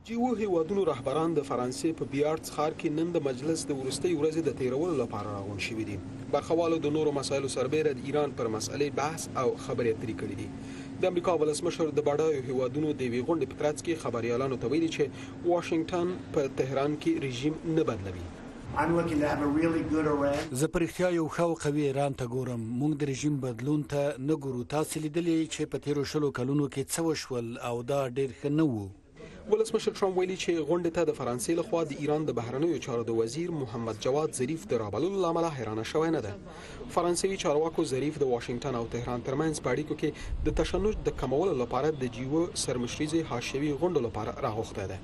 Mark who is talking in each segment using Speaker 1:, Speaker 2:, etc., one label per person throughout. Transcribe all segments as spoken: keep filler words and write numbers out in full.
Speaker 1: جیو هیوادونو رهبران د فرانسې په بیارټس ښار کې نن د مجلس د وروستۍ ورځې د تیرولو لپاره راغونډ شوي دي. برخوالو د نورو مسایلو سربیره د ایران پر مسئلې بحث او خبرې اترې کړي دي. د امریکا ولسمشر د بډایو هیوادونو د یوې غونډې په ترڅ کې خبریالانو ته ویلي چې واشنگټن په تهران کې رژیم نه بدلوي.
Speaker 2: زه په رښتیا یو ښه او قوي ایران ته ګورم. موږ د رژیم بدلون ته نه ګورو. تاسې لیدلي چې په تیرو شلو کلونو کې څه وشول او دا ډېر ښه نه و.
Speaker 1: ولسمشر ټرمپ ویلي چې غونډې ته د فرانسې لخوا د ایران د بهرنیو چارو د وزیر محمد جواد ظریف د رابللو له امله حیرانه شوی نه ده. فرانسوي چارواکو ظریف د واشنگټن او تهران ترمنځ په اړیکو کې د تشنج د کمولو لپاره د جیو سرمشریزې حاشیوي غونډو لپاره راغوښتی ده.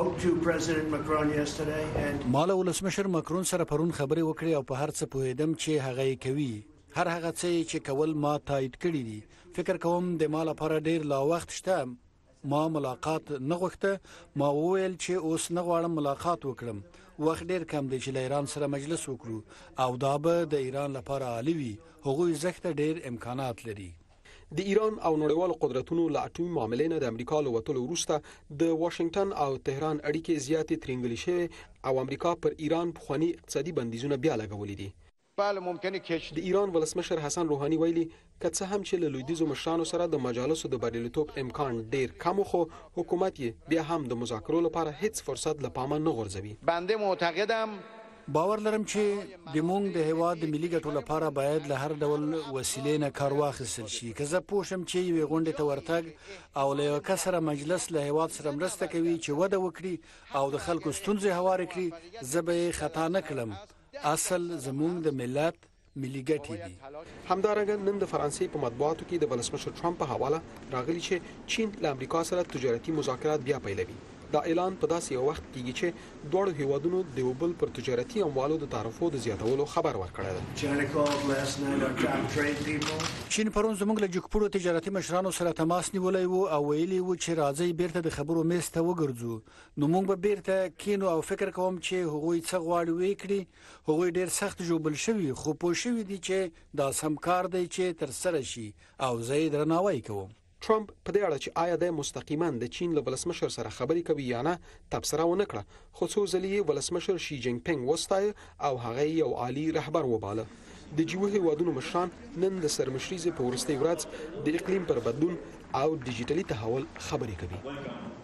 Speaker 2: ما له ولسمشر مکرون سره پرون خبرې وکړې او په هر څه پوهېدم چې هغه یې کوي. هر هغه څه چې کول ما تایید کړي دي. فکر کوم د ما لپاره ډېر لا وخت شته. ما ملاقات نه غوښته. ما وویل چې اوس نه غواړم ملاقات وکړم. وخت ډېر کم دی چې له ایران سره مجلس وکړو او دا به د ایران لپاره عالی وي. هغوی زښته ډېر امکانات لري.
Speaker 1: د ایران او نړیوالو قدرتونو له اټومي معاملې نه د امریکا له وتلو وروسته د واشنگټن او تهران اړیکې زیاتې ترینګلې شوې او امریکا پر ایران پخواني اقتصادي بندیزونه بیا لګولي دي.
Speaker 3: بله ممکنه کش
Speaker 1: د ایران ولسمشر حسن روحاني ویلي که څه هم چې له لویدیځو مشرانو سره د مجالسو د بریالیتوب امکان ډیر کم خو حکومت یې بیا هم د مذاکرو لپاره هیڅ فرصت له پامه نه غورځوي.
Speaker 3: بنده معتقدم
Speaker 2: باور لرم چې د مونږ د هیواد د ملي ګټو لپاره باید له هر ډول وسیلې نه کار واخیستل شي. که زه پوه شم چې یوې غونډې ته ورتګ او له یوه کس سره مجلس له هیواد سره مرسته کوي چې وده وکړي او د خلکو ستونزې هوارې کړي، زه به یې خطا نه کړم. اصل زمونږ د ملت ملي ګټې دي.
Speaker 1: همدارنګه نن د فرانسې په مطبوعاتو کې د ولسمشر ټرمپ په حواله راغلي چې چین له امریکا سره تجارتي مذاکرات بیا پیلوي. دا اعلان په داسې یو وخت کېږي چې دواړو هیوادونو د یو بل پر تجارتي اموالو د تعرفو د زیاتولو خبر ورکړی دی.
Speaker 2: چین پرون زموږ له جګپوړو تجارتي مشرانو سره تماس نیولی و او ویلي و چې راځئ بیرته د خبرو میز ته وګرځو. نو موږ به بیرته کینو او فکر کوم چې هغوی څه غواړي ویې کړي. هغوی ډېر سخت ژوبل شوي خو پوه شوي دي چې دا سم کار دی چې ترسره شي او زه یې درناوی کوم.
Speaker 1: ټرمپ په دې اړه چې آیا د مستقیما د چین له ولسمشر سره خبرې کوي یا نه تبصره ونه کړه، خو څو ځلې یې ولسمشر شي جین پینګ وستایه او هغه یو عالی رهبر وباله. د جیو هیوادونو مشران نن د سرمشریزې په وروستۍ ورځ د اقلیم پر بدلون او ډیجیټلي تحول خبرې کوي.